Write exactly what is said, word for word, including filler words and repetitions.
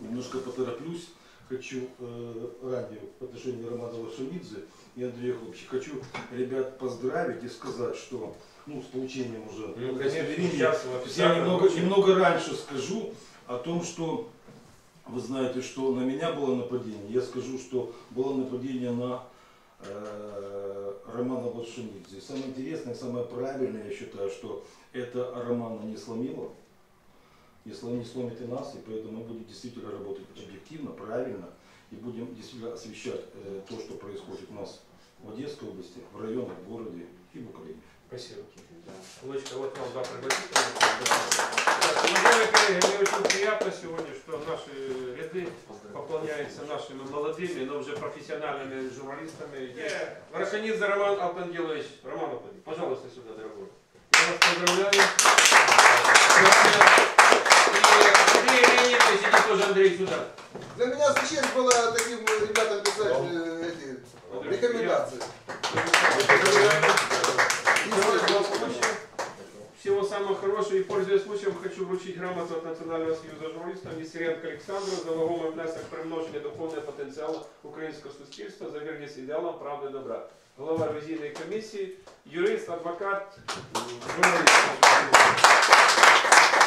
немножко потороплюсь. Хочу э, ради в отношении Романа Лошенидзе и Андрея Хлопчика, хочу ребят поздравить и сказать, что ну, с получением уже ну, удостоверения, я немного, немного раньше скажу о том, что вы знаете, что на меня было нападение. Я скажу, что было нападение на э, Романа Лошенидзе. Самое интересное, самое правильное, я считаю, что это Романа не сломило. Если он не сломит и нас, и поэтому мы будем действительно работать объективно, правильно, и будем действительно освещать э, то, что происходит у нас в Одесской области, в районах, в городе и в Украине. Спасибо. Лучка, вот вам два пригласительных. Уважаемые коллеги, мне очень приятно сегодня, что наши ряды пополняются нашими молодыми, но уже профессиональными журналистами. Лошенидзе Роман Алтангелович. Роман Алтангелович, пожалуйста, сюда, дорогой. Я вас поздравляю. Иди тоже, Андрей, сюда. Для меня за честь было таким ребятам писать э, эти рекомендации. Всего самого хорошего и, пользуясь случаем, хочу вручить грамоту от Національного союзу журналістів Нестеренко Олександру за вагомий внесок примноження духовного потенціалу українського суспільства за вірність ідеалам правди і добра. Голова ревізійної комісії, юрист, адвокат, журналіст.